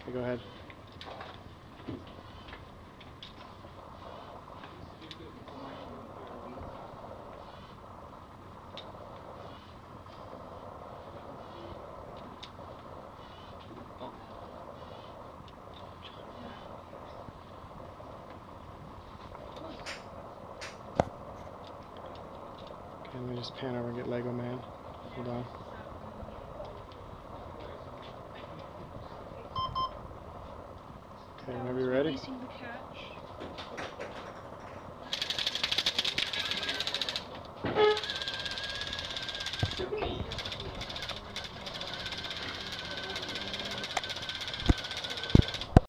Okay, go ahead. Okay, let me just pan over and get Lego Man. Hold on. Okay, whenever you're ready. Releasing the catch.